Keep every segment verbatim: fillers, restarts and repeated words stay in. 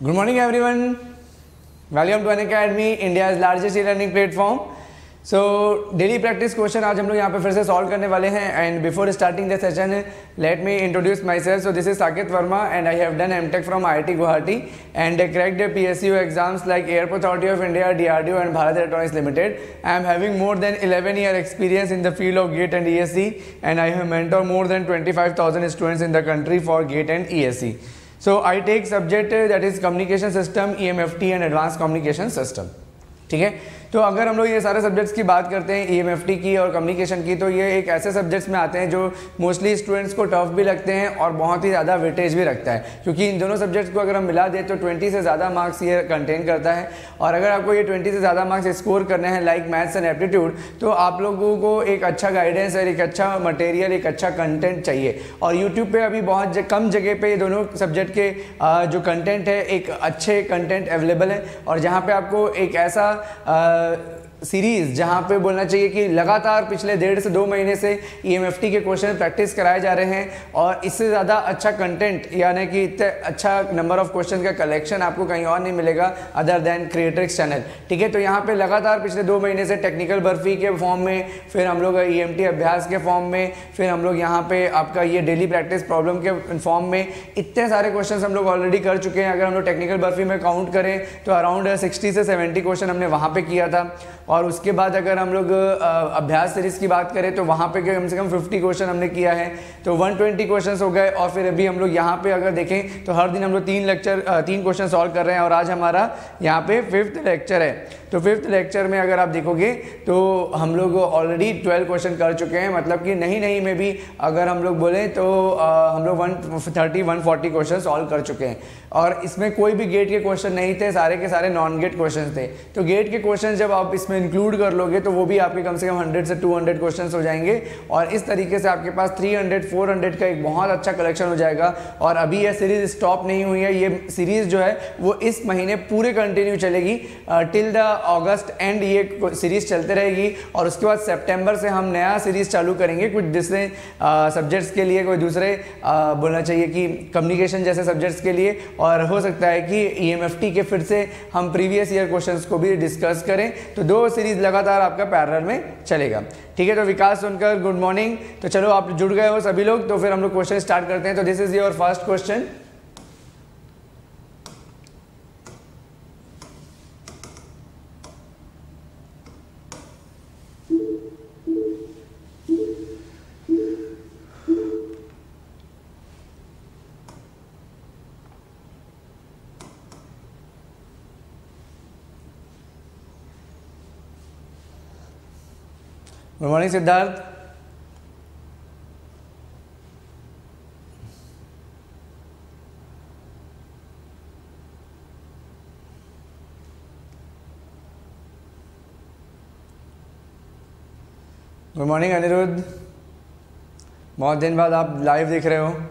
Good morning everyone. Welcome to Unacademy, India's largest e-learning platform. So daily practice question आज हम लोग यहाँ पे फिर से सॉल्व करने वाले हैं. And before starting the session let me introduce myself. So this is Saket Verma and I have done MTech from I I T Guwahati and cracked P S U exams like Airport Authority of India, D R D O and Bharat Electronics Limited. I am having more than eleven year experience in the field of GATE and E S C and I have mentor more than twenty five thousand students in the country for GATE and E S C. So I take subject uh, that is communication system, E M F T and advanced communication system. ठीक है. तो अगर हम लोग ये सारे subjects की बात करते हैं, ई एम एफ टी की और कम्युनिकेशन की, तो ये एक ऐसे सब्जेक्ट्स में आते हैं जो मोस्टली स्टूडेंट्स को टफ भी लगते हैं और बहुत ही ज़्यादा वेटेज भी रखता है, क्योंकि इन दोनों सब्जेक्ट्स को अगर हम मिला दें तो ट्वेंटी से ज़्यादा मार्क्स ये कंटेन करता है. और अगर आपको ये ट्वेंटी से ज़्यादा मार्क्स स्कोर करने हैं लाइक मैथ्स एंड एप्टीट्यूड, तो आप लोगों को एक अच्छा गाइडेंस और एक अच्छा मटेरियल, एक अच्छा कंटेंट चाहिए. और यूट्यूब पे अभी बहुत ज, कम जगह पे ये दोनों सब्जेक्ट के आ, जो कंटेंट है, एक अच्छे कंटेंट अवेलेबल है. और जहाँ पे आपको एक ऐसा आ, सीरीज जहाँ पे बोलना चाहिए कि लगातार पिछले डेढ़ से दो महीने से ई एम एफ टी के क्वेश्चन प्रैक्टिस कराए जा रहे हैं, और इससे ज़्यादा अच्छा कंटेंट यानी कि इतने अच्छा नंबर ऑफ क्वेश्चन का कलेक्शन आपको कहीं और नहीं मिलेगा अदर देन क्रिएट्रिक्स चैनल. ठीक है. तो यहाँ पे लगातार पिछले दो महीने से टेक्निकल बर्फी के फॉर्म में, फिर हम लोग ई एम टी अभ्यास के फॉर्म में, फिर हम लोग यहाँ पे आपका ये डेली प्रैक्टिस प्रॉब्लम के फॉर्म में इतने सारे क्वेश्चन हम लोग ऑलरेडी कर चुके हैं. अगर हम लोग टेक्निकल बर्फी में काउंट करें तो अराउंड सिक्सटी से सेवेंटी क्वेश्चन हमने वहाँ पे किया था. और उसके बाद अगर हम लोग अभ्यास सीरीज की बात करें तो वहाँ पे कम से कम फिफ्टी क्वेश्चन हमने किया है, तो वन ट्वेंटी क्वेश्चंस हो गए. और फिर अभी हम लोग यहाँ पे अगर देखें तो हर दिन हम लोग तीन लेक्चर तीन क्वेश्चन सॉल्व कर रहे हैं, और आज हमारा यहाँ पे फिफ्थ लेक्चर है. तो फिफ्थ लेक्चर में अगर आप देखोगे तो हम लोग ऑलरेडी ट्वेल्व क्वेश्चन कर चुके हैं, मतलब कि नहीं नहीं में भी अगर हम लोग बोलें तो आ, हम लोग one thirty one forty question solve कर चुके हैं. और इसमें कोई भी गेट के क्वेश्चन नहीं थे, सारे के सारे नॉन गेट क्वेश्चन थे. तो गेट के क्वेश्चन जब आप इसमें इंक्लूड कर लोगे तो वो भी आपके कम से कम हंड्रेड से टू हंड्रेड क्वेश्चन हो जाएंगे, और इस तरीके से आपके पास थ्री हंड्रेड फोर हंड्रेड का एक बहुत अच्छा कलेक्शन हो जाएगा. और अभी यह सीरीज स्टॉप नहीं हुई है, ये सीरीज जो है वो इस महीने पूरे कंटिन्यू चलेगी टिल द अगस्त एंड. ये सीरीज चलते रहेगी, और उसके बाद सितंबर से हम नया सीरीज चालू करेंगे कुछ दूसरे सब्जेक्ट्स के लिए, कोई दूसरे आ, बोलना चाहिए कि कम्युनिकेशन जैसे सब्जेक्ट्स के लिए. और हो सकता है कि ई एम एफ टी के फिर से हम प्रीवियस ईयर क्वेश्चंस को भी डिस्कस करें. तो दो सीरीज लगातार आपका पैरेलल में चलेगा. ठीक है. तो विकास सोनकर, गुड मॉर्निंग. तो चलो आप जुड़ गए हो सभी लोग, तो फिर हम लोग क्वेश्चन स्टार्ट करते हैं. तो this is your first question. Good morning Siddharth. Good morning Anirudh. बहुत दिन बाद आप लाइव दिख रहे हो.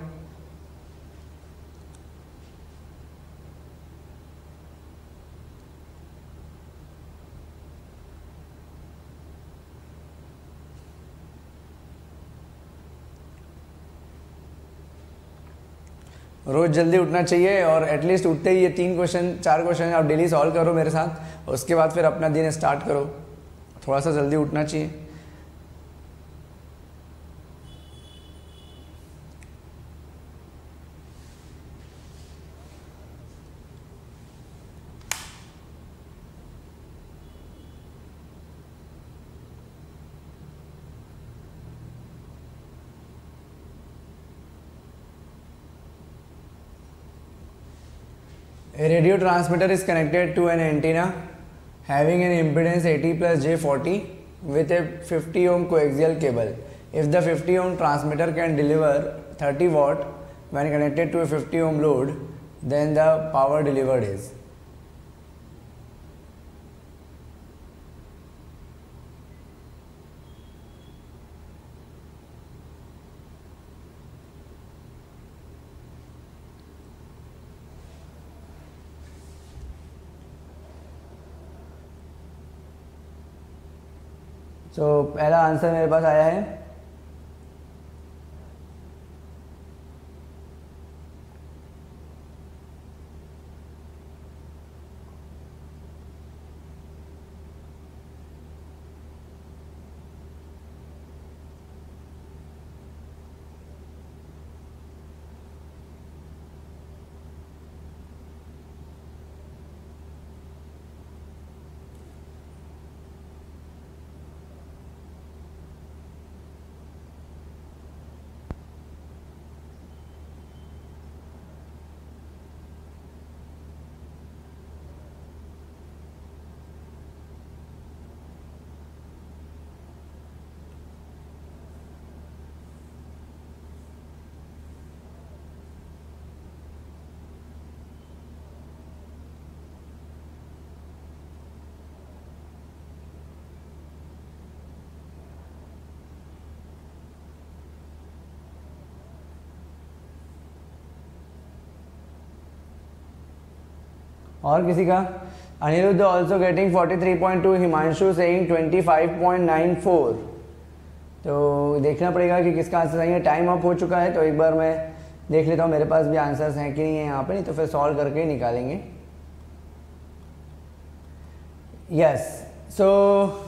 रोज़ जल्दी उठना चाहिए, और एटलीस्ट उठते ही ये तीन क्वेश्चन चार क्वेश्चन आप डेली सॉल्व करो मेरे साथ. उसके बाद फिर अपना दिन स्टार्ट करो. थोड़ा सा जल्दी उठना चाहिए. A radio transmitter is connected to an antenna having an impedance eighty plus J forty with a fifty ohm coaxial cable. If the fifty ohm transmitter can deliver thirty watt when connected to a fifty ohm load, then the power delivered is. तो so, पहला answer मेरे पास आया है और किसी का? Anirudh also getting forty three point two, Himanshu saying twenty five point nine four. तो देखना पड़ेगा कि किसका आंसर सही है। टाइम अप हो चुका है तो एक बार मैं देख लेता हूँ मेरे पास भी आंसर्स हैं कि नहीं है यहाँ पे, नहीं तो फिर सॉल्व करके ही निकालेंगे। यस, सो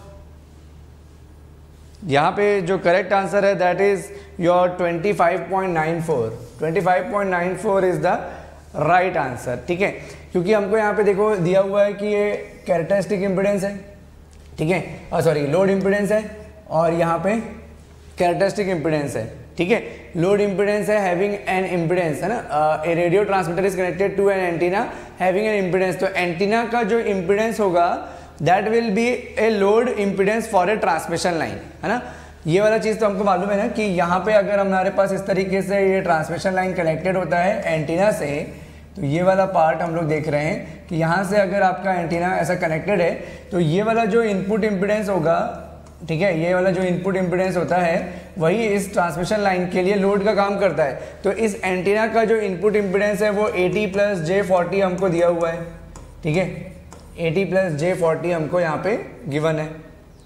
यहाँ पे जो करेक्ट आंसर है that is your twenty five point nine four. Twenty five point nine four is the right answer, ठीक है। क्योंकि हमको यहाँ पे देखो दिया हुआ है कि ये कैरेक्टरिस्टिक इम्पिडेंस है, ठीक है, और सॉरी लोड इम्पिडेंस है, और यहाँ पे कैरेक्टरिस्टिक इम्पिडेंस है, ठीक है। लोड इम्पिडेंस है हैविंग एन इम्पिडेंस, है ना, a radio transmitter is connected to an antenna having an impedance. तो एंटीना का जो इम्पिडेंस होगा that will be a load impedance for a transmission line, है ना। ये वाला चीज़ तो हमको मालूम है ना कि यहाँ पे अगर हमारे पास इस तरीके से ये ट्रांसमिशन लाइन कनेक्टेड होता है एंटीना से, तो ये वाला पार्ट हम लोग देख रहे हैं कि यहाँ से अगर आपका एंटीना ऐसा कनेक्टेड है तो ये वाला जो इनपुट इम्पिडेंस होगा, ठीक है, ये वाला जो इनपुट इम्पिडेंस होता है वही इस ट्रांसमिशन लाइन के लिए लोड का काम करता है। तो इस एंटीना का जो इनपुट इम्पिडेंस है वो एटी प्लस जे फोर्टी हमको दिया हुआ है, ठीक है, एटी प्लस जे फोर्टी हमको यहाँ पे गिवन है।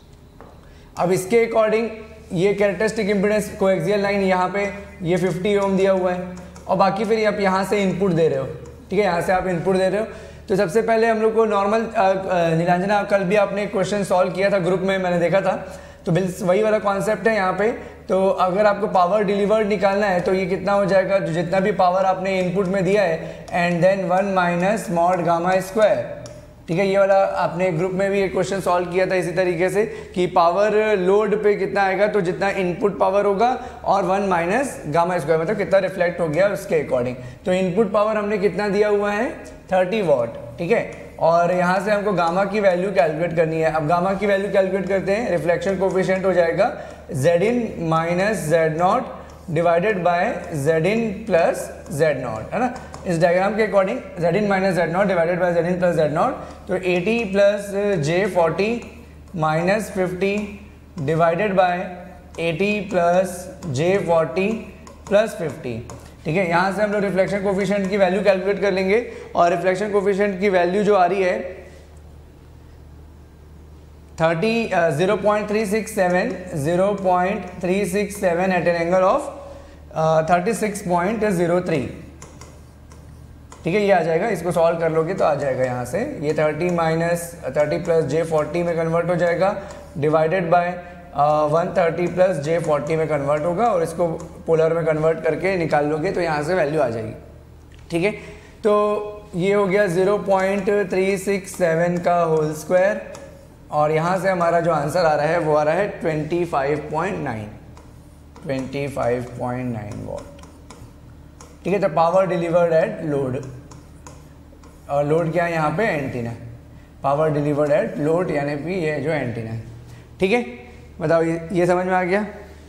अब इसके अकॉर्डिंग ये कैरेक्टरिस्टिक इम्पिडेंस कोएक्सियल लाइन यहाँ पे ये फिफ्टी ओम दिया हुआ है, और बाकी फिर आप यहाँ से इनपुट दे रहे हो, ठीक है, यहाँ से आप इनपुट दे रहे हो। तो सबसे पहले हम लोग को नॉर्मल नीलांजना, कल भी आपने क्वेश्चन सॉल्व किया था ग्रुप में, मैंने देखा था, तो बिल्कुल वही वाला कॉन्सेप्ट है यहाँ पे। तो अगर आपको पावर डिलीवर्ड निकालना है तो ये कितना हो जाएगा, जो जितना भी पावर आपने इनपुट में दिया है, and then one minus mod gamma square, ठीक है। ये वाला आपने ग्रुप में भी एक क्वेश्चन सॉल्व किया था इसी तरीके से कि पावर लोड पे कितना आएगा, तो जितना इनपुट पावर होगा और वन माइनस गामा स्क्वायर, मतलब कितना रिफ्लेक्ट हो गया उसके अकॉर्डिंग। तो इनपुट पावर हमने कितना दिया हुआ है, थर्टी वॉट, ठीक है, और यहाँ से हमको गामा की वैल्यू कैलकुलेट करनी है। अब गामा की वैल्यू कैलकुलेट करते हैं, रिफ्लेक्शन कोफिशिएंट हो जाएगा Z in minus Z naught divided by Z in plus Z naught, है ना। इस डायग्राम के according Z in minus Z naught divided by Z in plus Z naught, तो eighty plus j forty minus fifty divided by eighty plus j forty plus fifty, ठीक है। यहाँ से हम लोग रिफ्लेक्शन कोफिशिएंट की वैल्यू कैलकुलेट कर लेंगे, और रिफ्लेक्शन कोफिशिएंट की वैल्यू जो आ रही है thirty zero point three six seven zero point three six seven at an angle of thirty six point zero three, ठीक है, ये आ जाएगा। इसको सॉल्व कर लोगे तो आ जाएगा यहाँ से, ये thirty minus thirty plus j forty में कन्वर्ट हो जाएगा, divided by one thirty plus j forty में कन्वर्ट होगा, और इसको पोलर में कन्वर्ट करके निकाल लोगे तो यहाँ से वैल्यू आ जाएगी, ठीक है। तो ये हो गया zero point three six seven का होल स्क्वायर, और यहाँ से हमारा जो आंसर आ रहा है वो आ रहा है twenty five point nine, twenty five point nine watt, ठीक है। तो पावर डिलीवर्ड एट लोड, और लोड क्या है यहाँ पे, antenna, power delivered at load यानी कि ये जो एंटीना है, ठीक है। बताओ ये, ये समझ में आ गया?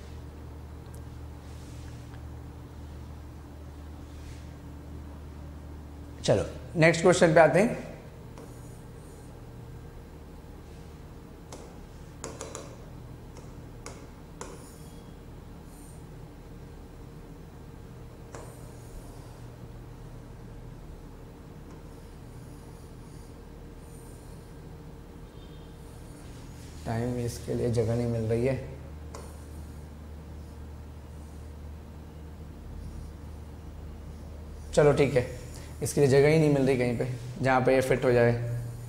चलो नेक्स्ट क्वेश्चन पे आते हैं। टाइम इसके लिए जगह नहीं मिल रही है। चलो ठीक है, इसके लिए जगह ही नहीं मिल रही कहीं पे जहाँ पे ये फिट हो जाए।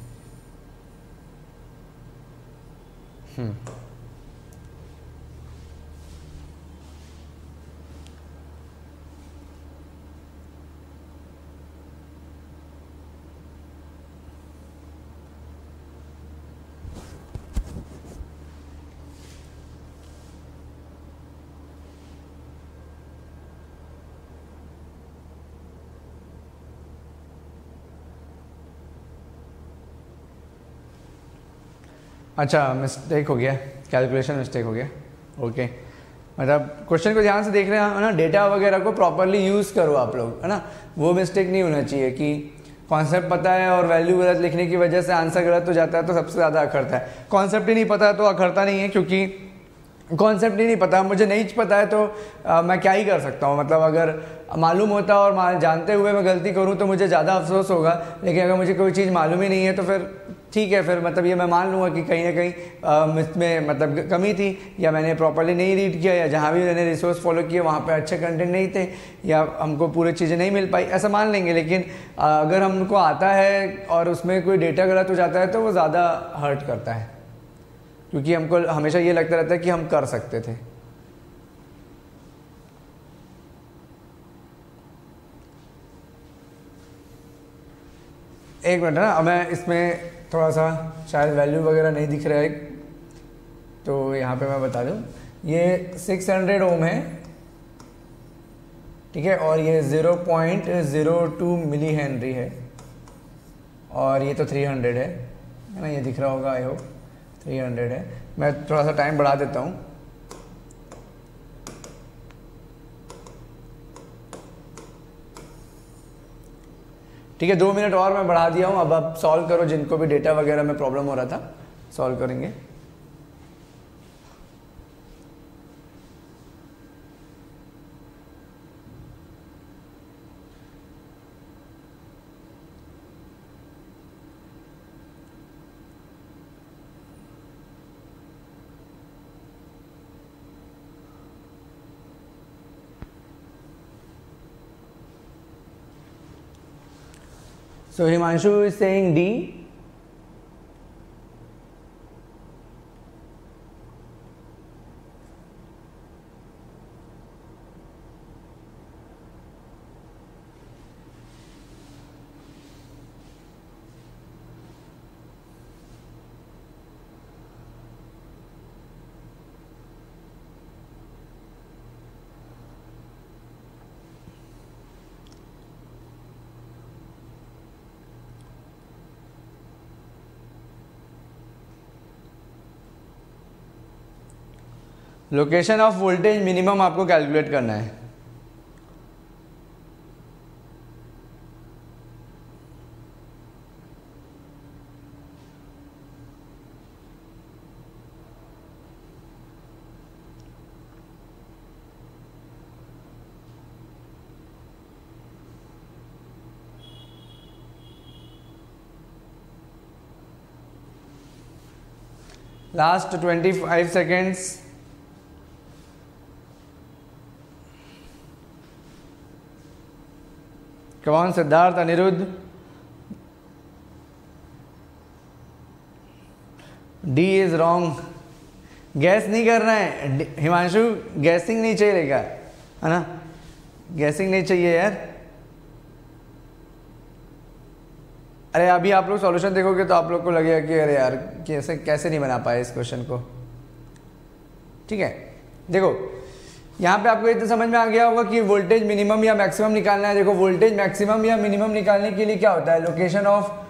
हम्म अच्छा, मिस्टेक हो गया, कैलकुलेशन मिस्टेक हो गया, ओके। मतलब क्वेश्चन को ध्यान से देख रहे हैं ना, डेटा वगैरह को प्रॉपरली यूज़ करो आप लोग, है ना, वो मिस्टेक नहीं होना चाहिए कि कॉन्सेप्ट पता है और वैल्यू गलत लिखने की वजह से आंसर गलत हो जाता है तो सबसे ज़्यादा अखरता है। कॉन्सेप्ट ही नहीं पता है तो अखरता नहीं है, क्योंकि कॉन्सेप्ट ही नहीं पता, मुझे नहीं पता है तो आ, मैं क्या ही कर सकता हूँ। मतलब अगर मालूम होता और मान जानते हुए मैं गलती करूँ तो मुझे ज़्यादा अफसोस होगा, लेकिन अगर मुझे कोई चीज़ मालूम ही नहीं है तो फिर ठीक है, फिर मतलब ये मैं मान लूँगा कि कहीं ना कहीं इसमें मतलब कमी थी, या मैंने प्रॉपरली नहीं रीड किया, या जहाँ भी मैंने रिसोर्स फॉलो किए वहाँ पे अच्छे कंटेंट नहीं थे, या हमको पूरी चीज़ें नहीं मिल पाई, ऐसा मान लेंगे। लेकिन अगर हमको आता है और उसमें कोई डेटा गलत हो जाता है तो वो ज़्यादा हर्ट करता है, क्योंकि हमको हमेशा ये लगता रहता है कि हम कर सकते थे। एक मिनट ना, मैं इसमें थोड़ा सा शायद वैल्यू वगैरह नहीं दिख रहा है, तो यहाँ पे मैं बता दूँ, ये सिक्स हंड्रेड ओम है, ठीक है, और ये zero point zero two millihenry है, और ये तो थ्री हंड्रेड है है ना, ये दिख रहा होगा, आई होप थ्री हंड्रेड है। मैं थोड़ा सा टाइम बढ़ा देता हूँ। ठीक है, दो मिनट और मैं बढ़ा दिया हूँ। अब आप सॉल्व करो, जिनको भी डेटा वगैरह में प्रॉब्लम हो रहा था, सॉल्व करेंगे। So Himanshu is saying D. Location of voltage minimum आपको कैलकुलेट करना है। Last twenty five seconds. कौन Siddharth, Anirudh, D is wrong. Guess नहीं करना है हिमांशु, गैसिंग नहीं चाहिए, है ना, गैसिंग नहीं चाहिए यार। अरे अभी आप लोग सॉल्यूशन देखोगे तो आप लोग को लगेगा कि अरे यार कैसे कैसे नहीं बना पाए इस क्वेश्चन को। ठीक है, देखो यहाँ पे आपको इतना समझ में आ गया होगा कि वोल्टेज मिनिमम या मैक्सिमम निकालना है। देखो वोल्टेज मैक्सिमम या मिनिमम निकालने के लिए क्या होता है, location of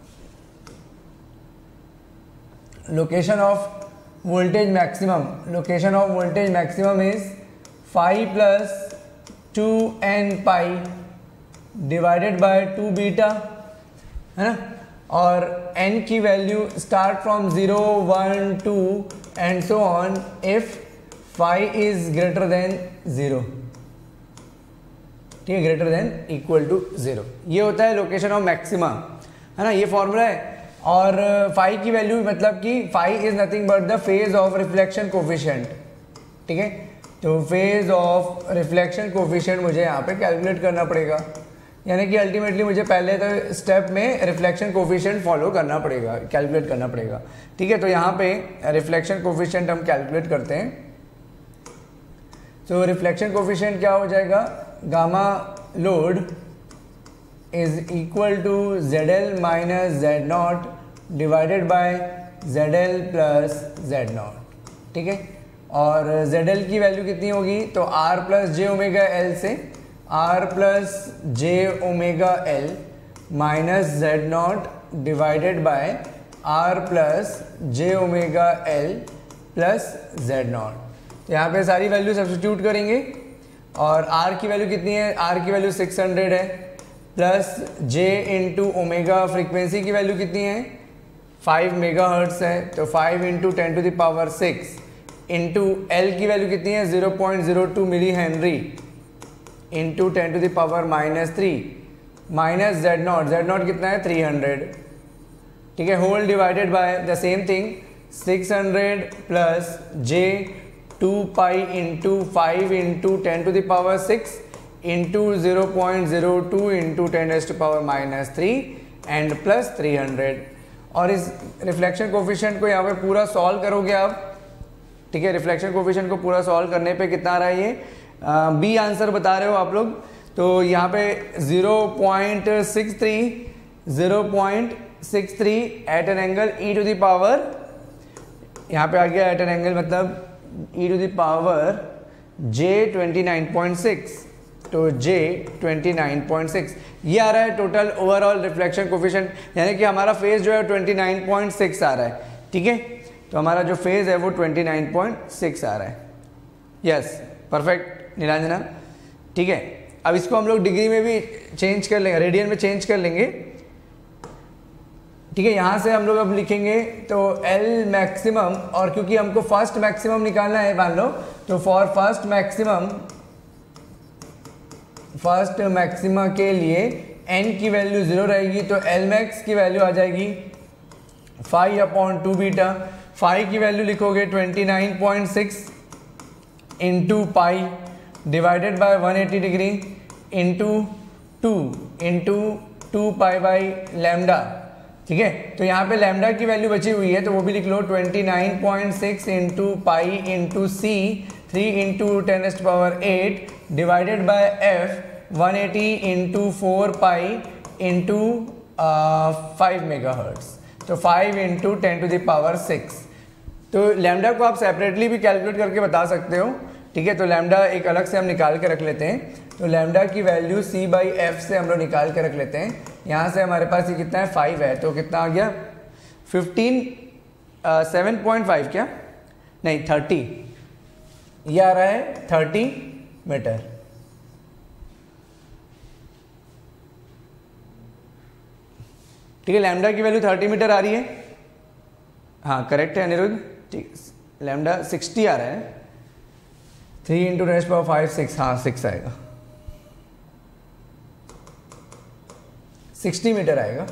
location of voltage maximum location of voltage maximum is phi plus two n pi divided by two beta, है ना, और n की value start from zero one two and so on if phi is greater than zero. ठीक है, greater than equal to zero, ये होता है location of maxima, है ना, ये फॉर्मूला है। और फाइव की वैल्यू मतलब कि phi is nothing but the phase of reflection coefficient. ठीक है, तो फेज ऑफ रिफ्लेक्शन कोफिशिएंट मुझे यहाँ पे कैलकुलेट करना पड़ेगा, यानी कि अल्टीमेटली मुझे पहले तो स्टेप में रिफ्लेक्शन कोफिशिएंट फॉलो करना पड़ेगा, कैलकुलेट करना पड़ेगा। ठीक है, तो यहाँ पे रिफ्लेक्शन कोफिशिएंट हम कैलकुलेट करते हैं। तो रिफ्लेक्शन कोफिशिएंट क्या हो जाएगा, gamma load is equal to Z L minus Z naught divided by Z L plus Z naught. ठीक है, और जेड एल की वैल्यू कितनी होगी, तो R plus j omega L से R plus j omega L minus Z naught divided by R plus j omega L plus Z naught. तो यहाँ पे सारी वैल्यू सब्स्टिट्यूट करेंगे, और r की वैल्यू कितनी है, r की वैल्यू सिक्स हंड्रेड है, plus j into omega frequency की वैल्यू कितनी है, फाइव मेगा हर्ट्स है, तो five into ten to the power six into L की वैल्यू कितनी है zero point zero two millihenry into ten to the power minus three minus Z naught, Z naught कितना है three hundred, ठीक है, whole divided by the same thing six hundred plus j to pi into five into ten to the power six into zero point zero two into ten raise to power minus three and plus three hundred. और इस reflection coefficient को यहाँ पे पूरा solve करोगे आप, ठीक है, रिफ्लेक्शन कोफिशिएंट को पूरा सॉल्व करने पे कितना आ रहा है ये बी आंसर बता रहे हो आप लोग, तो यहाँ पे zero point six three zero point six three at an angle e to the power, यहाँ पे आ गया एट एन एंगल मतलब e to the power j twenty nine point six, तो j twenty nine point six ये आ रहा है टोटल ओवरऑल रिफ्लेक्शन कोफिशिएंट, यानी कि हमारा फेज जो है ट्वेंटी नाइन पॉइंट सिक्स आ रहा है, ठीक है, तो हमारा जो फेज है वो ट्वेंटी नाइन पॉइंट सिक्स आ रहा है। यस परफेक्ट नीलांजना, ठीक है। अब इसको हम लोग डिग्री में भी चेंज कर लेंगे, रेडियन में चेंज कर लेंगे, ठीक है। यहाँ से हम लोग अब लिखेंगे तो L मैक्सिमम, और क्योंकि हमको फर्स्ट मैक्सिमम निकालना है मान लो, तो for first maximum first maxima के लिए n की वैल्यू ज़ीरो रहेगी, तो L मैक्स की वैल्यू आ जाएगी phi upon two beta, phi की वैल्यू लिखोगे twenty nine point six into pi divided by one eighty degree into two into two pi by lambda, ठीक है। तो यहाँ पे लैम्डा की वैल्यू बची हुई है तो वो भी लिख लो twenty nine point six into pi into c three into ten raise to power eight divided by f one eighty into four pi into five megahertz, तो five into ten to the power six. तो lambda को आप separately भी calculate करके बता सकते हो, ठीक है। तो लैम्डा एक अलग से हम निकाल के रख लेते हैं, तो लैम्डा की वैल्यू सी बाई एफ से हम लोग निकाल के रख लेते हैं। यहाँ से हमारे पास ये कितना है फाइव है, तो कितना आ गया फिफ्टीन सेवन पॉइंट फाइव क्या नहीं थर्टी, ये आ रहा है थर्टी मीटर, ठीक है। लैम्डा की वैल्यू थर्टी मीटर आ रही है, हाँ करेक्ट है अनिरुद्ध, ठीक। लैम्डा सिक्सटी आ रहा है, three into ten power five six, हाँ सिक्स आएगा, सिक्सटी मीटर आएगा,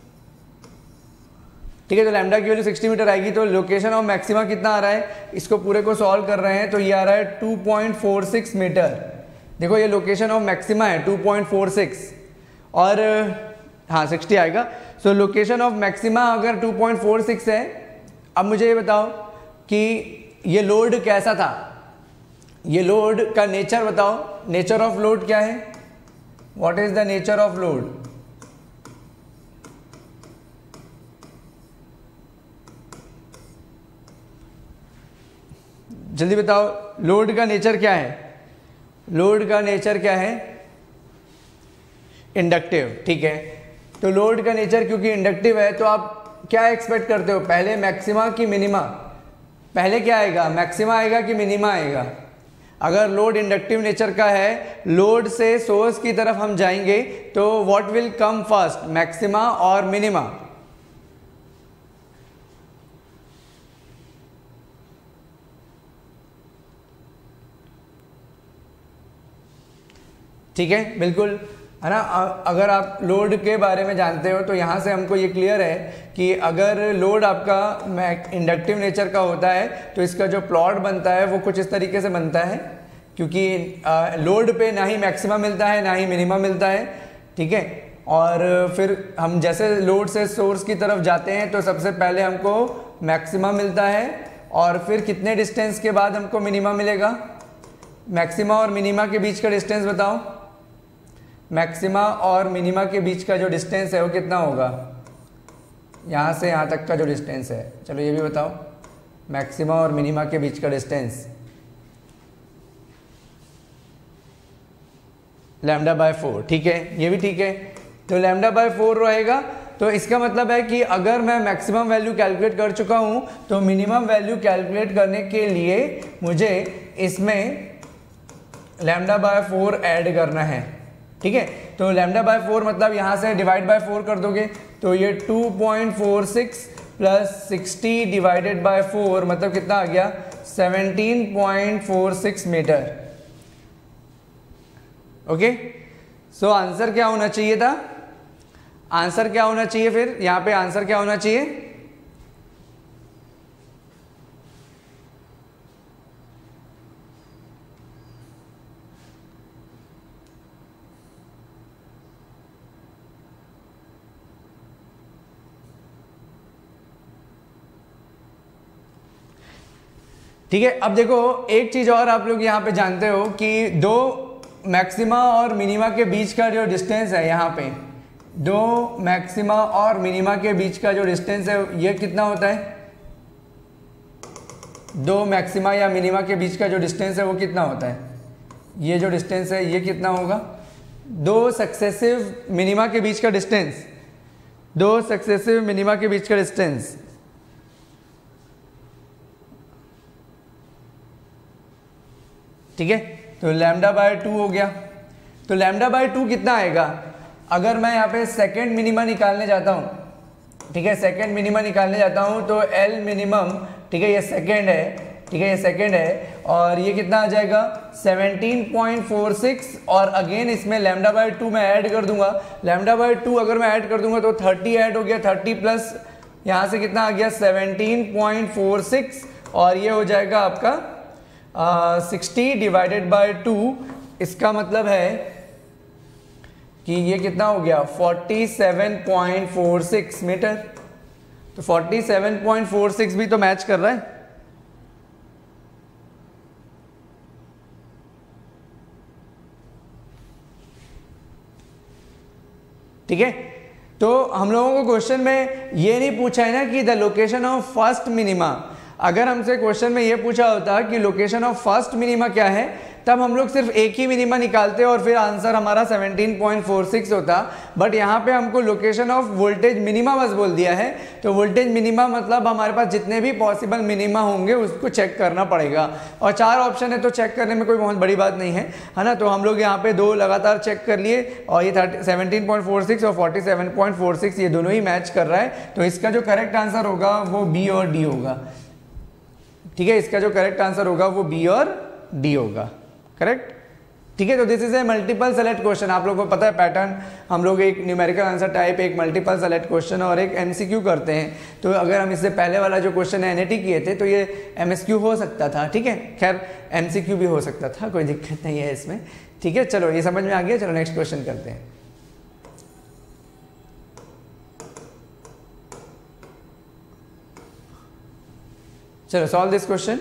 ठीक है। तो लैम्डा की वैल्यू सिक्सटी मीटर आएगी, तो लोकेशन ऑफ मैक्सिमा कितना आ रहा है, इसको पूरे को सॉल्व कर रहे हैं तो ये आ रहा है two point four six meter. देखो ये लोकेशन ऑफ मैक्सिमा है टू पॉइंट फोर सिक्स और हाँ सिक्सटी आएगा। सो लोकेशन ऑफ मैक्सिमा अगर टू पॉइंट फोर सिक्स है, अब मुझे ये बताओ कि ये लोड कैसा था, ये लोड का नेचर बताओ, नेचर ऑफ लोड क्या है, what is the nature of load, जल्दी बताओ लोड का नेचर क्या है, लोड का नेचर क्या है, इंडक्टिव, ठीक है। तो लोड का नेचर क्योंकि इंडक्टिव है तो आप क्या एक्सपेक्ट करते हो, पहले मैक्सिमा की मिनिमा, पहले क्या आएगा मैक्सिमा आएगा कि मिनिमा आएगा। अगर लोड इंडक्टिव नेचर का है, लोड से सोर्स की तरफ हम जाएंगे तो what will come first, maxima और मिनिमा, ठीक है बिल्कुल है ना। अगर आप लोड के बारे में जानते हो तो यहाँ से हमको ये क्लियर है कि अगर लोड आपका इंडक्टिव नेचर का होता है तो इसका जो प्लॉट बनता है वो कुछ इस तरीके से बनता है, क्योंकि लोड पे ना ही मैक्सिमा मिलता है ना ही मिनिमा मिलता है, ठीक है। और फिर हम जैसे लोड से सोर्स की तरफ जाते हैं तो सबसे पहले हमको मैक्सिमा मिलता है और फिर कितने डिस्टेंस के बाद हमको मिनिमा मिलेगा, मैक्सिमा और मिनिमा के बीच का डिस्टेंस बताओ, मैक्सिमा और मिनिमा के बीच का जो डिस्टेंस है वो कितना होगा, यहाँ से यहाँ तक का जो डिस्टेंस है, चलो ये भी बताओ, मैक्सिमा और मिनिमा के बीच का डिस्टेंस लैम्डा बाय फोर, ठीक है, ये भी ठीक है। तो लैम्डा बाय फोर रहेगा, तो इसका मतलब है कि अगर मैं मैक्सिमम वैल्यू कैलकुलेट कर चुका हूँ तो मिनिमम वैल्यू कैलकुलेट करने के लिए मुझे इसमें लैम्डा बाय फोर ऐड करना है, ठीक है। तो लैम्डा बाय फोर मतलब यहाँ से डिवाइड बाय फोर कर दोगे तो ये two point four six plus sixty divided by four मतलब कितना आ गया seventeen point four six meter. Okay, so answer क्या होना चाहिए था? आंसर क्या होना चाहिए फिर यहां पे आंसर क्या होना चाहिए? ठीक है, अब देखो एक चीज और आप लोग यहाँ पे जानते हो कि दो मैक्सिमा और मिनिमा के बीच का जो डिस्टेंस है, यहाँ पे दो मैक्सिमा और मिनिमा के बीच का जो डिस्टेंस है ये कितना होता है? दो मैक्सिमा या मिनिमा के बीच का जो डिस्टेंस है वो कितना होता है? ये जो डिस्टेंस है ये कितना होगा? दो सक्सेसिव मिनिमा के बीच का डिस्टेंस, दो सक्सेसिव मिनिमा के बीच का डिस्टेंस ठीक है, तो लैम्डा बाय टू हो गया। तो लैम्डा बाय टू कितना आएगा? अगर मैं यहाँ पे सेकेंड मिनिमा निकालने जाता हूँ, ठीक है, सेकेंड मिनिमा निकालने जाता हूँ तो एल मिनिमम, ठीक है, ये सेकेंड है, ठीक है, ये सेकेंड है, और ये कितना आ जाएगा? सेवनटीन पॉइंट फोर सिक्स, और अगेन इसमें लैम्डा बाय टू मैं ऐड कर दूंगा। लैम्डा बाय टू अगर मैं ऐड कर दूंगा तो थर्टी ऐड हो गया, थर्टी प्लस यहाँ से कितना आ गया? सेवनटीन पॉइंट फोर सिक्स, और ये हो जाएगा आपका सिक्सटी डिवाइडेड बाय टू। इसका मतलब है कि ये कितना हो गया? Forty seven point four six meter. तो forty seven point four six भी तो मैच कर रहा है। ठीक है, तो हम लोगों को क्वेश्चन में ये नहीं पूछा है ना कि the location of first minima. अगर हमसे क्वेश्चन में ये पूछा होता कि लोकेशन ऑफ फर्स्ट मिनिमा क्या है, तब हम लोग सिर्फ एक ही मिनिमा निकालते और फिर आंसर हमारा सेवनटीन पॉइंट फोर सिक्स होता। बट यहाँ पे हमको लोकेशन ऑफ वोल्टेज मिनिमा बस बोल दिया है। तो वोल्टेज मिनिमा मतलब हमारे पास जितने भी पॉसिबल मिनिमा होंगे उसको चेक करना पड़ेगा, और चार ऑप्शन है तो चेक करने में कोई बहुत बड़ी बात नहीं है, है ना। तो हम लोग यहाँ पे दो लगातार चेक कर लिए, और ये thirty seventeen point four six और forty seven point four six ये दोनों ही मैच कर रहा है। तो इसका जो करेक्ट आंसर होगा वो बी और डी होगा। ठीक है, इसका जो करेक्ट आंसर होगा वो बी और डी होगा, करेक्ट। ठीक है, तो this is a multiple select question. आप लोगों को पता है पैटर्न, हम लोग एक न्यूमेरिकल आंसर टाइप, एक मल्टीपल सेलेक्ट क्वेश्चन और एक एमसीक्यू करते हैं। तो अगर हम इससे पहले वाला जो क्वेश्चन है एनएटी किए थे तो ये एमएसक्यू हो सकता था, ठीक है, खैर एमसीक्यू भी हो सकता था, कोई दिक्कत नहीं है इसमें। ठीक है, चलो ये समझ में आ गया। चलो नेक्स्ट क्वेश्चन करते हैं। चलो सॉल्व दिस क्वेश्चन।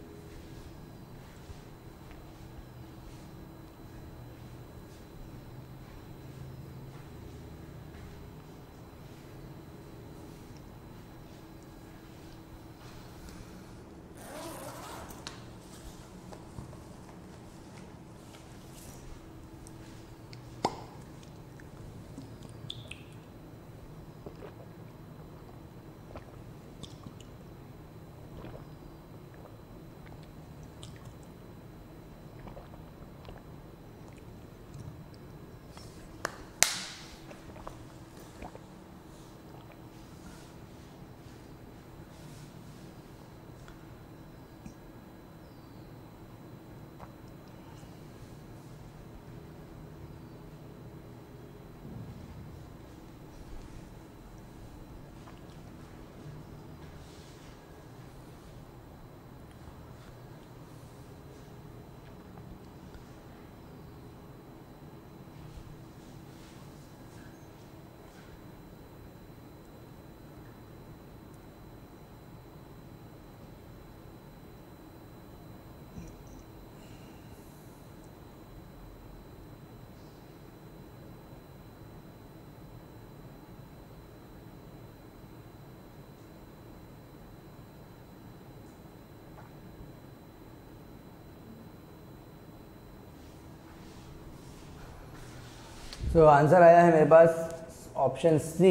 तो आंसर आया है मेरे पास option C,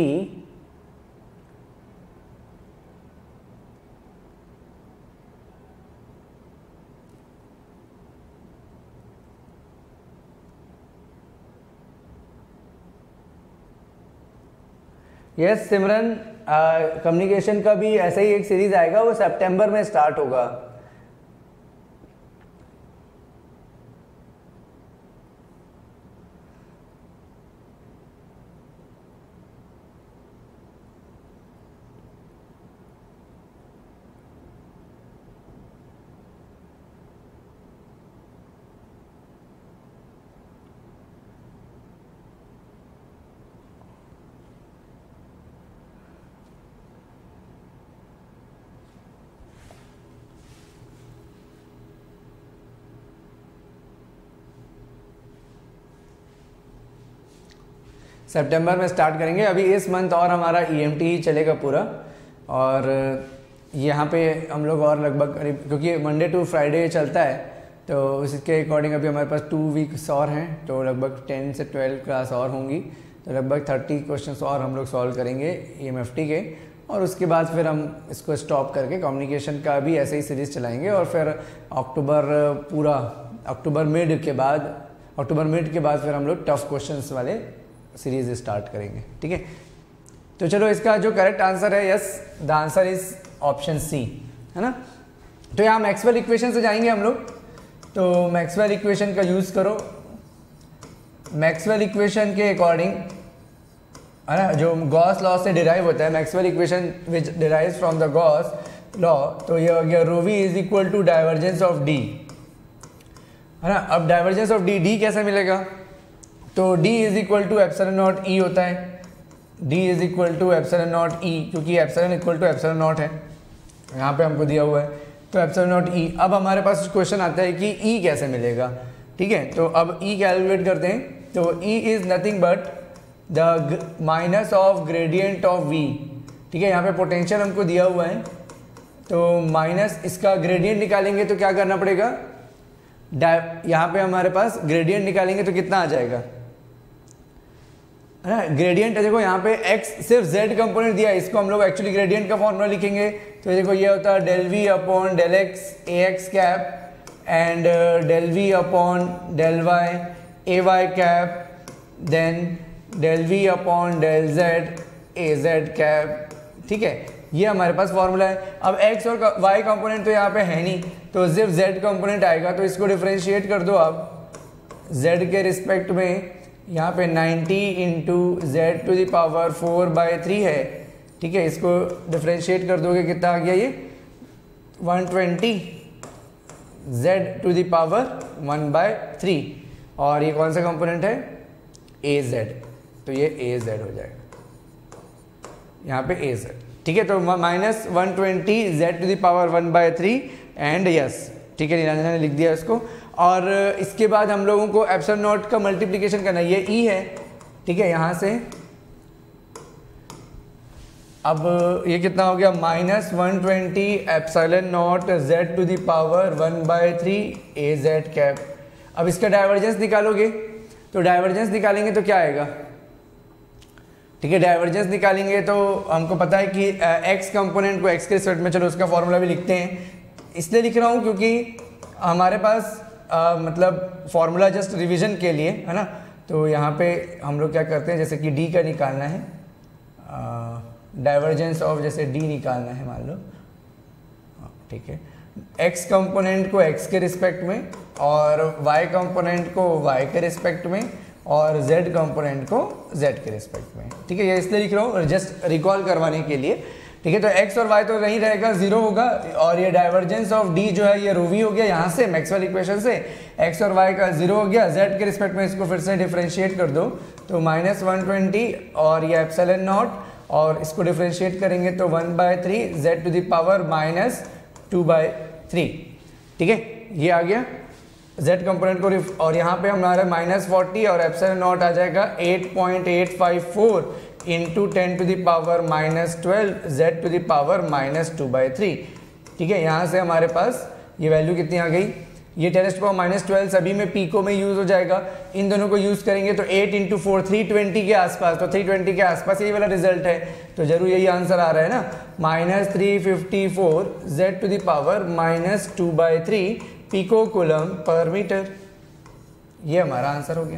yes Simran. Communication का भी ऐसा ही एक सीरीज आएगा, वो सितंबर में स्टार्ट होगा। सितंबर में स्टार्ट करेंगे। अभी इस मंथ और हमारा ईएमटी ही चलेगा पूरा, और यहाँ पे हम लोग और लगभग करीब, क्योंकि मंडे टू फ्राइडे चलता है, तो उसके अकॉर्डिंग अभी हमारे पास टू वीक्स और हैं, तो लगभग टेन से ट्वेल्व क्लास और होंगी, तो लगभग थर्टी क्वेश्चंस और हम लोग सॉल्व करेंगे ईएमएफटी के, और उसके बाद फिर हम इसको स्टॉप करके कम्युनिकेशन का भी ऐसे ही सीरीज़ चलाएंगे, और फिर अक्टूबर पूरा अक्टूबर मिड के बाद अक्टूबर मिड के बाद फिर हम लोग टफ क्वेश्चंस वाले सीरीज स्टार्ट करेंगे। ठीक है, तो चलो इसका जो करेक्ट आंसर है, yes the answer is option C, है ना। तो यहाँ मैक्सवेल इक्वेशन से जाएंगे हम लोग, तो मैक्सवेल इक्वेशन का यूज़ करो। मैक्सवेल इक्वेशन के अकॉर्डिंग, है ना, जो गॉस लॉ से डिराइव होता है, Maxwell equation which derives from the Gauss law, तो ये हो गया rho v is equal to divergence of D, है ना। अब डाइवर्जेंस ऑफ डी, डी कैसे मिलेगा, तो D is equal to epsilon naught E होता है, D is equal to epsilon naught E, क्योंकि epsilon equal to epsilon naught है, यहाँ पे हमको दिया हुआ है, तो एप्सिलॉन नॉट ई। अब हमारे पास क्वेश्चन आता है कि ई कैसे मिलेगा। ठीक है, तो अब ई कैलकुलेट करते हैं, तो E is nothing but the minus of gradient of V. ठीक है, यहाँ पे पोटेंशियल हमको दिया हुआ है, तो माइनस इसका ग्रेडियंट निकालेंगे तो क्या करना पड़ेगा, यहाँ पे हमारे पास ग्रेडियंट निकालेंगे तो कितना आ जाएगा, है ना। ग्रेडियंट देखो यहाँ पे x सिर्फ z कंपोनेंट दिया है, इसको हम लोग एक्चुअली ग्रेडियंट का फॉर्मूला लिखेंगे, तो देखो ये होता है del V upon del x a x cap and del V upon del y a y cap, then del V upon del z a z cap. ठीक है, ये हमारे पास फॉर्मूला है। अब x और y कंपोनेंट तो यहाँ पे है नहीं, तो सिर्फ z कंपोनेंट आएगा, तो इसको डिफरेंशिएट कर दो आप z के रिस्पेक्ट में। यहाँ पे ninety into z to the power four by three है। ठीक है, इसको डिफरेंशिएट कर दोगे कितना आ गया, ये one twenty z to the power one by three, और ये कौन सा कंपोनेंट है, ए जेड, तो ये ए जेड हो जाएगा यहाँ पे ए जेड। ठीक है, तो minus one twenty z to the power one by three and yes. ठीक है, निरंजना ने लिख दिया इसको, और इसके बाद हम लोगों को एप्सिलॉन नॉट का मल्टीप्लिकेशन करना है, ये ई है। ठीक है, यहाँ से अब ये कितना हो गया, minus one twenty epsilon naught z to the power one by three a z cap. अब इसका डाइवर्जेंस निकालोगे, तो डाइवर्जेंस निकालेंगे तो क्या आएगा। ठीक है, डाइवर्जेंस निकालेंगे तो हमको पता है कि एक्स कंपोनेंट को एक्स के रिस्पेक्ट में, चलो उसका फॉर्मूला भी लिखते हैं, इसलिए लिख रहा हूँ क्योंकि हमारे पास आ, मतलब फॉर्मूला जस्ट रिवीजन के लिए, है ना। तो यहाँ पे हम लोग क्या करते हैं, जैसे कि डी का निकालना है, डाइवर्जेंस ऑफ जैसे डी निकालना है मान लो, ठीक है, एक्स कंपोनेंट को एक्स के रिस्पेक्ट में और वाई कंपोनेंट को वाई के रिस्पेक्ट में और z कंपोनेंट को z के रिस्पेक्ट में। ठीक है, ये इसलिए लिख रहा हूँ जस्ट रिकॉल करवाने के लिए। ठीक है, तो x और y तो नहीं रहेगा, जीरो होगा, और ये डाइवर्जेंस ऑफ d जो है ये रो वी हो गया यहाँ से मैक्सवेल इक्वेशन से, x और y का जीरो हो गया, z के रिस्पेक्ट में इसको फिर से डिफरेंशिएट कर दो, तो माइनस वन ट्वेंटी और ये एप्सिलॉन नॉट, और इसको डिफरेंशिएट करेंगे तो one by three z to the power minus two by three. ठीक है, ये आ गया z कंपोनेंट को, और यहाँ पे हमारा माइनस फोर्टी और एप्सिलॉन नॉट आ जाएगा eight point eight five four into ten to the power minus twelve z to the power minus two by three. ठीक है, यहाँ से हमारे पास ये वैल्यू कितनी आ गई, ये ten to power minus twelve सभी में पीको में यूज़ हो जाएगा, इन दोनों को यूज़ करेंगे तो eight into four three twenty के आसपास, तो थ्री ट्वेंटी के आसपास यही वाला रिजल्ट है, तो जरूर यही आंसर आ रहा है ना, minus three fifty four z to the power minus two by three pico coulomb per metre. ये हमारा आंसर हो गया।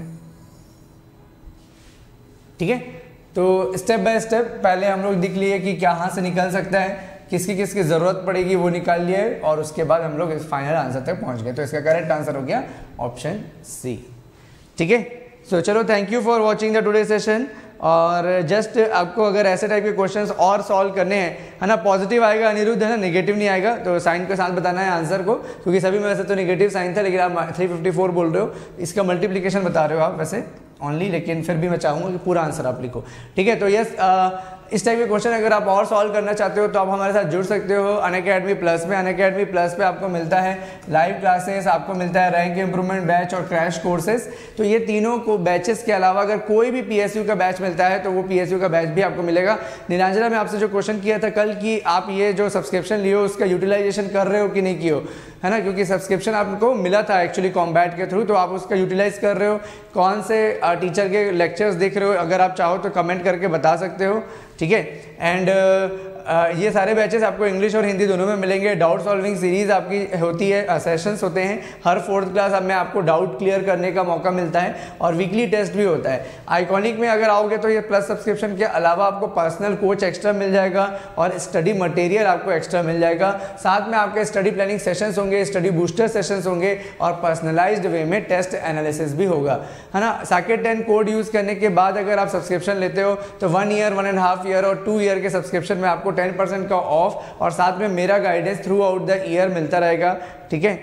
ठीक है, तो स्टेप बाय स्टेप पहले हम लोग देख लिए कि क्या कहाँ से निकल सकता है, किसकी किसकी ज़रूरत पड़ेगी वो निकाल लिए, और उसके बाद हम लोग इस फाइनल आंसर तक पहुंच गए। तो इसका करेक्ट आंसर हो गया ऑप्शन सी। ठीक है, सो चलो thank you for watching the today session. और जस्ट आपको अगर ऐसे टाइप के क्वेश्चंस और सॉल्व करने हैं, है ना, पॉजिटिव आएगा अनिरुद्ध, है ना, नेगेटिव नहीं आएगा, तो साइन के साथ बताना है आंसर को, क्योंकि सभी में वैसे तो नेगेटिव साइन था, लेकिन आप थ्री फिफ्टी फोर बोल रहे हो, इसका मल्टीप्लिकेशन बता रहे हो आप वैसे ओनली, लेकिन फिर भी मैं चाहूँगा कि पूरा आंसर आप लिखो। ठीक है, तो यस इस टाइप के क्वेश्चन अगर आप और सॉल्व करना चाहते हो तो आप हमारे साथ जुड़ सकते हो अनअकैडमी प्लस में। अनअकैडमी प्लस पे आपको मिलता है लाइव क्लासेस, आपको मिलता है रैंक इंप्रूवमेंट बैच और क्रैश कोर्सेज। तो ये तीनों को बैचेस के अलावा अगर कोई भी पीएसयू का बैच मिलता है तो वो पीएसयू का बैच भी आपको मिलेगा। नीलांजना, मैं आपसे जो क्वेश्चन किया था कल कि आप ये जो सब्सक्रिप्शन लियो उसका यूटिलाइजेशन कर रहे हो कि नहीं कियो, है ना, क्योंकि सब्सक्रिप्शन आपको मिला था एक्चुअली कॉम्बैट के थ्रू, तो आप उसका यूटिलाइज कर रहे हो, कौन से टीचर के लेक्चर्स देख रहे हो, अगर आप चाहो तो कमेंट करके बता सकते हो, ठीक है। एंड Uh, ये सारे बैचेस आपको इंग्लिश और हिंदी दोनों में मिलेंगे। डाउट सॉल्विंग सीरीज आपकी होती है, सेशंस होते हैं, हर फोर्थ क्लास में आपको डाउट क्लियर करने का मौका मिलता है और वीकली टेस्ट भी होता है। आइकॉनिक में अगर आओगे तो ये प्लस सब्सक्रिप्शन के अलावा आपको पर्सनल कोच एक्स्ट्रा मिल जाएगा और स्टडी मटेरियल आपको एक्स्ट्रा मिल जाएगा। साथ में आपके स्टडी प्लानिंग सेशंस होंगे, स्टडी बूस्टर सेशंस होंगे और पर्सनलाइज्ड वे में टेस्ट एनालिसिस भी होगा, है ना। साकेत टेन कोड यूज करने के बाद अगर आप सब्सक्रिप्शन लेते हो तो one year, one and half year और टू ईयर के सब्सक्रिप्शन में आपको टेन परसेंट का ऑफ और साथ में मेरा guidance throughout the year मिलता रहेगा, ठीक है।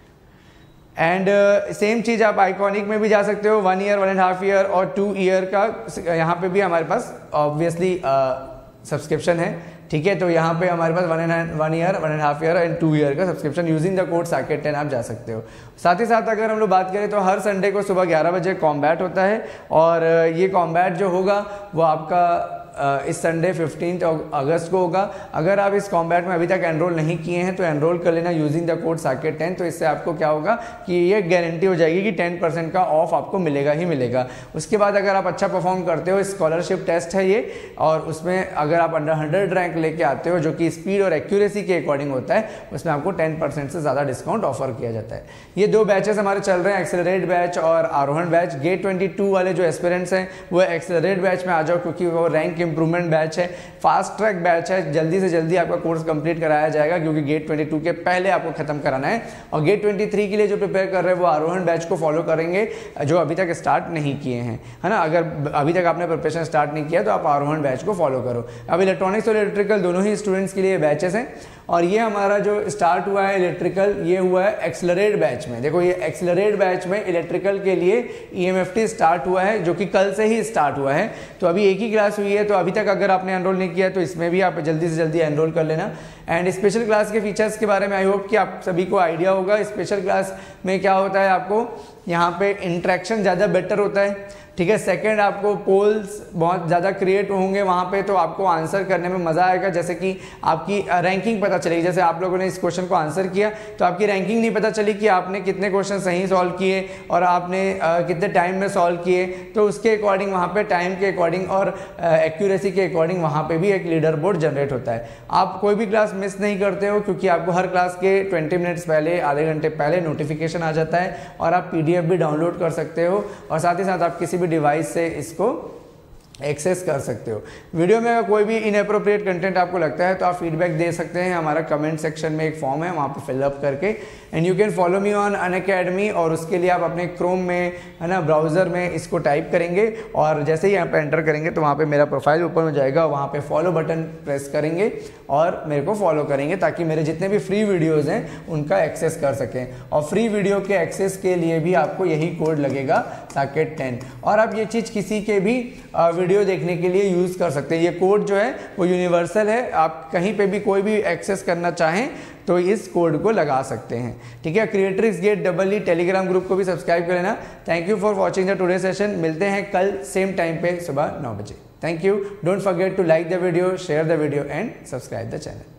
एंड सेम चीज आप आइकॉनिक में भी जा सकते हो, one year, one and half year और टू ईयर का यहाँ पे भी हमारे पास ऑब्वियसली सब्सक्रिप्शन है, ठीक है। तो यहाँ पे हमारे पास one and one year, one and half year and two year का subscription using the code Saket ten आप जा सकते हो। साथ ही साथ अगर हम लोग बात करें तो हर संडे को सुबह ग्यारह बजे कॉम्बैट होता है और ये कॉम्बैट जो होगा वो आपका इस संडे फिफ्टीन अगस्त को होगा। अगर आप इस कॉम्बैट में अभी तक एनरोल नहीं किए हैं तो एनरोल कर लेना using the code Saket ten. तो इससे आपको क्या होगा कि ये गारंटी हो जाएगी कि टेन परसेंट का ऑफ आपको मिलेगा ही मिलेगा। उसके बाद अगर आप अच्छा परफॉर्म करते हो, स्कॉलरशिप टेस्ट है ये और उसमें अगर आप अंडर हंड्रेड रैंक लेके आते हो जो कि स्पीड और एक्यूरेसी के अकॉर्डिंग होता है, उसमें आपको टेन परसेंट से ज़्यादा डिस्काउंट ऑफर किया जाता है। ये दो बैचेस हमारे चल रहे हैं, एक्सेलरेट बैच और आरोहण बैच। गेट ट्वेंटी टू वाले जो एस्पिरेंट्स हैं वो एक्सेलरेट बैच में आ जाओ क्योंकि वो रैंक इंप्रूवमेंट बैच है, फास्ट ट्रैक बैच है, जल्दी से जल्दी आपका कोर्स कंप्लीट कराया जाएगा क्योंकि गेट ट्वेंटी टू के पहले आपको खत्म कराना है। और गेट ट्वेंटी थ्री के लिए जो प्रिपेयर कर रहे हैं वो आरोहण बैच को फॉलो करेंगे जो अभी तक स्टार्ट नहीं किए हैं, है ना। अगर अभी तक आपने प्रिपरेशन स्टार्ट नहीं किया तो आप आरोहण बैच को फॉलो करो। अब इलेक्ट्रॉनिक्स और इलेक्ट्रिकल दोनों ही स्टूडेंट्स के लिए बैचेस हैं और ये हमारा जो स्टार्ट हुआ है इलेक्ट्रिकल, ये हुआ है एक्सेलरेट बैच में। देखो ये एक्सेलरेट बैच में इलेक्ट्रिकल के लिए ईएमएफटी स्टार्ट हुआ है जो कि कल से ही स्टार्ट हुआ है। तो अभी एक ही क्लास हुई है, तो अभी तक अगर आपने एनरोल नहीं किया तो इसमें भी आप जल्दी से जल्दी एनरोल कर लेना। एंड स्पेशल क्लास के फीचर्स के बारे में आई होप कि आप सभी को आइडिया होगा। स्पेशल क्लास में क्या होता है, आपको यहाँ पे इंटरेक्शन ज़्यादा बेटर होता है, ठीक है। सेकंड, आपको पोल्स बहुत ज़्यादा क्रिएट होंगे वहाँ पे, तो आपको आंसर करने में मज़ा आएगा। जैसे कि आपकी रैंकिंग पता चलेगी, जैसे आप लोगों ने इस क्वेश्चन को आंसर किया तो आपकी रैंकिंग नहीं पता चली कि आपने कितने क्वेश्चन सही सॉल्व किए और आपने uh, कितने टाइम में सॉल्व किए। तो उसके अकॉर्डिंग वहाँ पे टाइम के अकॉर्डिंग और एक्यूरेसी uh, के अकॉर्डिंग वहाँ पे भी एक लीडर बोर्ड जनरेट होता है। आप कोई भी क्लास मिस नहीं करते हो क्योंकि आपको हर क्लास के ट्वेंटी मिनट्स पहले, आधे घंटे पहले नोटिफिकेशन आ जाता है और आप पी डी एफ भी डाउनलोड कर सकते हो और साथ ही साथ आप किसी भी डिवाइस से इसको एक्सेस कर सकते हो। वीडियो में अगर कोई भी इनएप्रोप्रिएट कंटेंट आपको लगता है तो आप फीडबैक दे सकते हैं। हमारा कमेंट सेक्शन में एक फॉर्म है, वहाँ पे फिलअप करके and you can follow me on Unacademy. और उसके लिए आप अपने क्रोम में, है ना, ब्राउज़र में इसको टाइप करेंगे और जैसे ही यहाँ पे एंटर करेंगे तो वहाँ पे मेरा प्रोफाइल ओपन हो जाएगा। वहाँ पे फॉलो बटन प्रेस करेंगे और मेरे को फॉलो करेंगे ताकि मेरे जितने भी फ्री वीडियोज़ हैं उनका एक्सेस कर सकें। और फ्री वीडियो के एक्सेस के लिए भी आपको यही कोड लगेगा साकेत टेन। और आप ये चीज़ किसी के भी वीडियो देखने के लिए यूज़ कर सकते हैं। ये कोड जो है वो यूनिवर्सल है, आप कहीं पे भी कोई भी एक्सेस करना चाहें तो इस कोड को लगा सकते हैं, ठीक है। Creators get double e Telegram group को भी सब्सक्राइब कर लेना। Thank you for watching the today session. मिलते हैं कल सेम टाइम पे सुबह नौ बजे। Thank you. Don't forget to like the video, share the video and subscribe the channel.